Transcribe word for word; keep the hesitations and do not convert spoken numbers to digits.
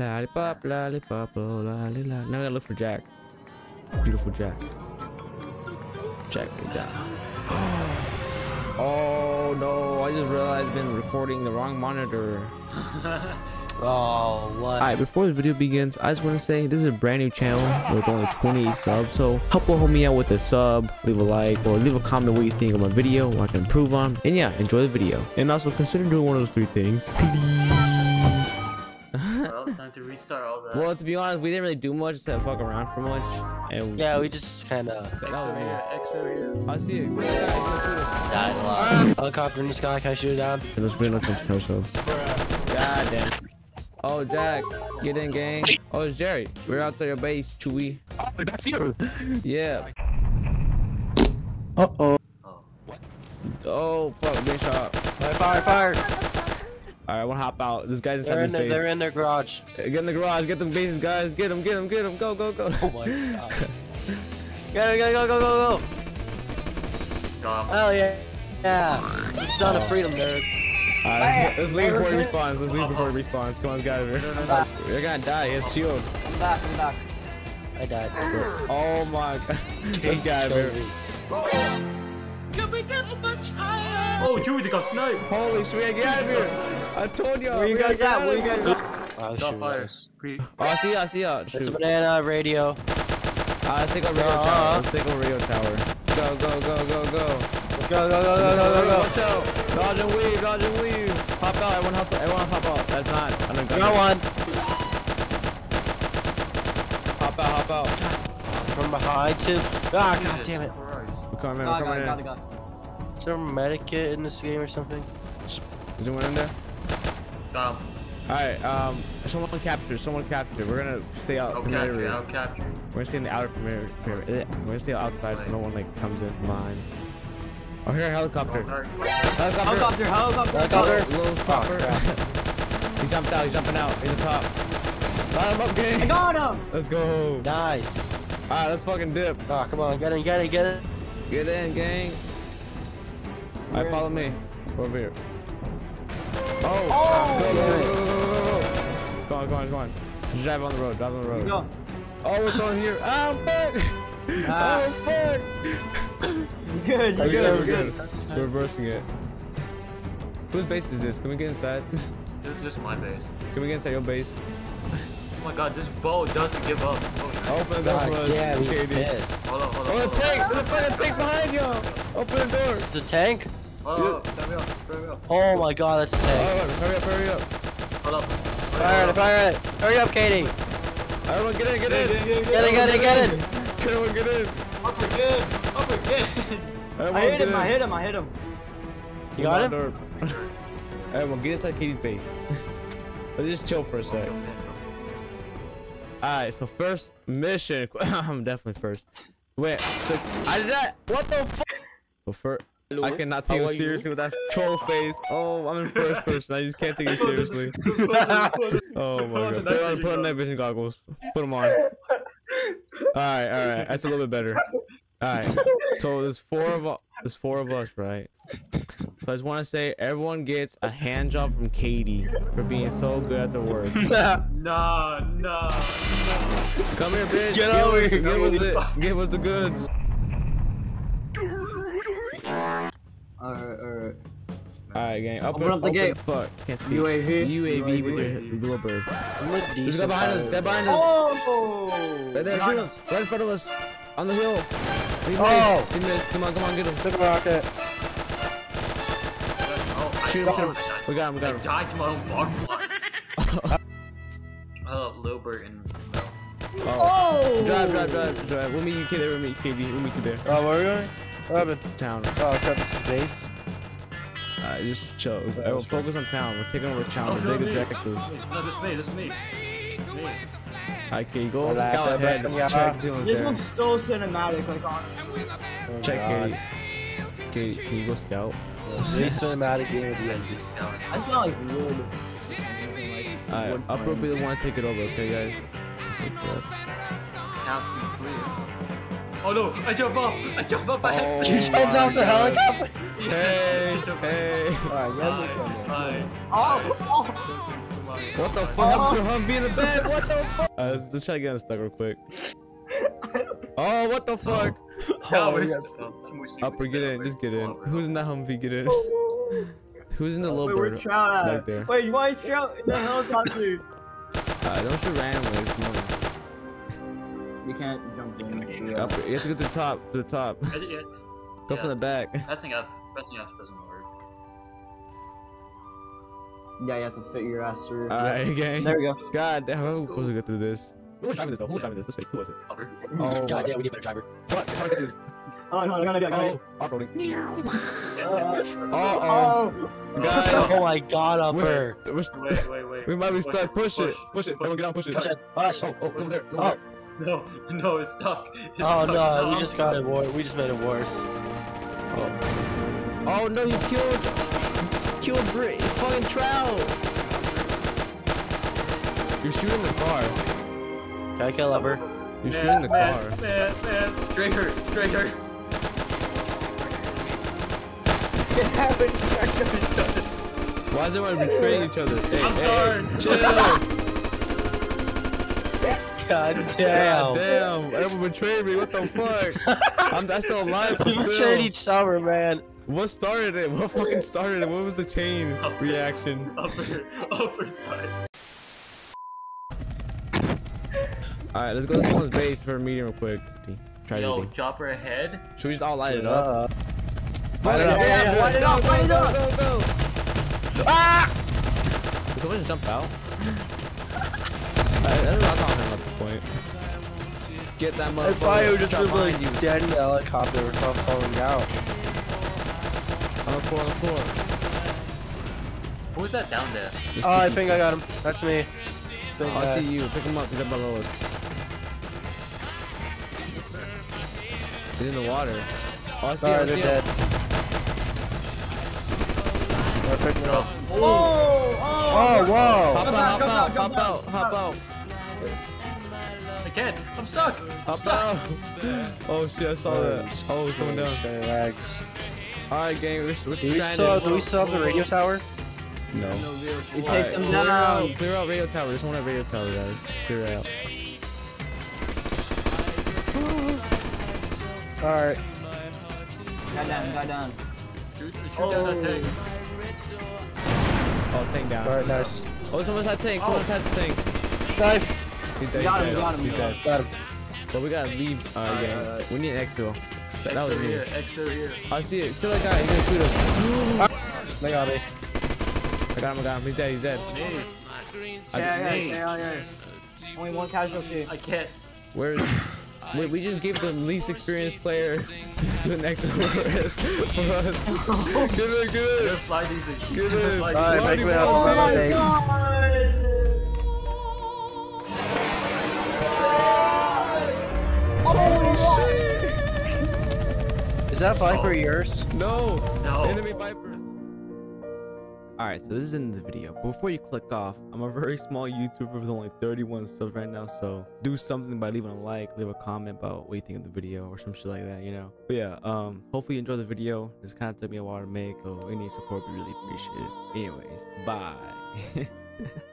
Lollipop, lollipop, oh, lolly, lolly. Now I gotta look for Jack. Beautiful Jack. Jack it down. Oh no! I just realized I've been recording the wrong monitor. Oh, what? Alright, before this video begins, I just want to say this is a brand new channel with only twenty subs, so help a homie out with a sub, leave a like, or leave a comment what you think of my video, what I can improve on, and yeah, enjoy the video. And also consider doing one of those three things, please. Well, it's time to restart all that. Well, to be honest, we didn't really do much, to fuck around for much, and Yeah, we just kind of Exfil, I see it. died a lot. Helicopter in the sky, can I shoot it down? Let's bring no attention to ourselves. God damn. Oh, Jack, get in, gang. Oh, it's Jerry. We're out to your base, Chewy. Oh, that's you. Yeah. Uh-oh. Oh. Oh, fuck, being shot. Fire, fire, fire. All right, I want to hop out. This guy's inside They're this in, the, base. they're in their garage. Get in the garage. Get them bases, guys. Get them, get them, get them. Go, go, go. Oh my god. Go, go, go, go, go, go. God. Hell yeah. Yeah. It's not a freedom, nerd. Alright, let's, let's leave before he respawns. Let's leave before he respawns. Come on, let's get out of here. You're gonna die. He has shield. I'm back, I'm back. I died. Oh my god. Let's get out of here. Oh, dude, they got sniped. Holy shit, get out of here. I told y'all. Where you guys at? Where you guys at? Oh, Got shoot. fire. Nice. Pre- Oh, I see ya, I see ya. It's a Shoot. banana radio. Uh, let's take a radio Uh-huh. tower. Let's take a radio tower. Go, go, go, go, go. Let's go, go, go, go, go, go, Watch out. Dodge and weave, dodge and weave. Hop out. Everyone hop, everyone hop out. That's not. I don't go. Got one. Hop out, hop out. From behind, too. Ah, god damn it. Christ. We're coming in, we're coming in. Is there a medikit in this game or something? Is anyone in there? Got him. Alright, um, someone captured, someone captured. We're gonna stay out I'll from the capture, area. I'll capture. We're gonna stay in the outer perimeter. perimeter. We're gonna stay outside so no one like comes in from behind. Oh, here a helicopter. Helicopter. Helicopter, helicopter. Helicopter. Little chopper. He jumped out. He's jumping out. He's on top. Line him up, gang. I got him. Let's go. Nice. Alright, let's fucking dip. Oh, come on, get in, get in, get in. Get in, gang. Alright, follow me. Over here. Oh! Oh! Go, go, go, go, go, go. Come on, come on, come on. Just drive on the road. Drive on the road. Go. Oh, we're going here. Oh, fuck! Ah. Oh, fuck! You're good, you're Okay, good, we're you're good. good. We're reversing it. Whose base is this? Can we get inside? This is just my base. Can we get inside your base? Oh my god, this bow doesn't give up. Oh, Open the door God for us. damn, he's K D. pissed. hold on, hold on. Oh, the hold on. tank! There's a fucking tank behind y'all! Open the door! It's a tank? Hold on, turn me up, turn me up. Oh my god, that's a tank. Oh, hurry up, hurry up. Hold up. Fire it, fire it. Hurry up, Katie. Everyone get in, get in! Get in, get in, get in. Everyone get in! Up again, up again. Everyone I hit get him, in. I hit him, I hit him. You got him? Everyone get inside Katie's base. Let's just chill for a sec. Alright, so first mission. I'm definitely first. Wait, so I did that. What the fuck? So first, I cannot take How it are you? seriously with that troll face. Oh, I'm in first person. I just can't take it seriously. Oh my god. Put on, put on night vision goggles. Put them on. Alright, alright. That's a little bit better. Alright. So there's four of us. There's four of us, right? So I just want to say everyone gets a hand job from Katie for being so good at their work. Nah, nah, nah. Come here, bitch. Get give over us, here. Give us it. Give us the goods. Alright, alright. Alright, gang. Open, Open up the open gate. Fuck. Can't speak. U A V. U A V with your blue bird. I'm a There's a guy decent behind us. pilot. Guy behind us. Oh! Right there. Shoot him. Right in front of us. On the hill. He missed. Oh. He missed. Come on, come on, get him. Took a rocket. Oh, I Shoot him, got shoot him. him. We got him, we I got him. died to my own bug. Oh, Lilbert and no. Oh. Drive, drive, drive, drive. We'll meet you there. We'll meet K D. We'll meet you there. Oh, where are we going? What happened? Town. Oh, cut this is base. Alright, just chill. Everyone focus on town. We're taking over town. Oh, We're no, big me. objectives. No, this me, this me. Me. Alright, Katie, go Relax, scout ahead. relax, Check yeah. Dylan's This there. looks so cinematic, like honestly. Oh, Check God. Katie. Katie, can you go scout? Really cinematic game with the M Z. I smell like wood. Alright, Wood Upper will frame. be the one to take it over, okay, guys? Just like that. Can't see clear. Oh no, I jump off! I jump off my Oh head! You jumped my off the God. helicopter? Hey, hey. Alright, yeah, look at me. Hi. Oh! Oh! What the fuck happened to Humvee in the bed? What the fuck? Uh, let's, let's try to get unstuck real quick. Oh, what the fuck? Oh, Oh, yes. Upper, get in. Just get in. Who's in that Humvee? Get in. Who's in the little Wait, bird? where's Trout Back at? there. Wait, why is Trout in the helicopter? Uh, don't shoot randomly. Come on. You can't jump in. Yeah. Upper. You have to go to the top. To the top. Yeah, yeah. Go from the back. Pressing F, pressing F doesn't work. Yeah, you have to fit your ass through. Alright, gang. There we go. God damn, how are we supposed to go through this? Who was driving this though? Who was driving this? This face, who was it? Upper. Oh, God, yeah, we need a better driver. what? How do I get this? Oh no, I gotta do it. Oh, off-roading. Yeah, Uh oh. Oh! Guys, Oh my God, Upper. we're, we're, Wait, wait, wait. we might be stuck. Push it. push, Push it. Everyone get on, push it. Push it, push. Oh, oh, over there. Over Oh. there. No, no, it's stuck. It's Oh stuck. no, we I'm just stuck. got it worse. We just made it worse. Oh. Oh no, he killed. Killed Brit. Fucking Trout. You're shooting the car. Can I kill Upper? You're Man, shooting the man, car. Man, man, Draker, Draker. It happened. Why is everyone betraying each other? Hey, I'm hey, sorry. Chill. God God damn. damn. Everyone betrayed me. What the fuck? I'm, I'm still alive, but We still. betrayed each other, man. What started it? What fucking started it? What was the chain reaction? Upper, upper side. Alright, let's go to someone's base for a meeting real quick. Try Yo, to chopper ahead. Should we just all light it up? Uh, Light it up. Yeah, yeah, yeah, light it up, light it up. Go, go, go. ah! Did someone just jump out? Alright, that's what I'm talking about at this point. Get that I motherfucker. thought you were just Drop really behind you. standing in the helicopter without falling down. On the floor, on the floor. Who's that down there? Just Oh, I keep- think I got him. That's me. Think, Oh, I uh, see you. Pick him up. He's up below us. He's in the water. Oh, I see Sorry, him. they're I see dead. him. Or pick me up. Oh! Oh! Oh, whoa! Hop Jump out, out, hop jump out, out, jump hop out, out, hop jump out. I can't. I'm stuck. Hop out. Oh shit, I saw that. Oh, it's coming down. Relax. Alright, gang, we're, we're Do we trying still to... do we still have the radio tower? No. You take Alright, them clear out, down. clear out radio tower. There's one at radio tower, guys. Clear it out. Alright. Got down, got down. Shoot, shoot down that tank. Oh, tank down. Alright, nice. Oh, someone's had tank. Someone's had tank. Knife. He's dead. Got he's him, dead. got him, He's got dead. him. Got him. But we gotta leave, uh, gang. uh, We need an exfil. That, that was Extra me. here, extra here. I see it. Kill that guy. He's gonna shoot us. They got me. I got him. I got him. He's dead. He's dead. Me. I- Yeah, yeah, me. yeah, yeah. Only one casualty. I can't. Where is? We, we just gave the least experienced player to the next one for us. For us. Get in, get You're in. fly these things. Get You're in. fly Alright, these make things. me out Oh to my my base. god! Holy shit! Is that Viper Oh. yours? No. No. Enemy Viper. Alright, so this is the end of the video. But before you click off, I'm a very small YouTuber with only thirty-one subs right now, so do something by leaving a like, leave a comment about what you think of the video or some shit like that, you know. But yeah, um, hopefully you enjoyed the video. This kind of took me a while to make, so any support we really appreciate it. Anyways, bye.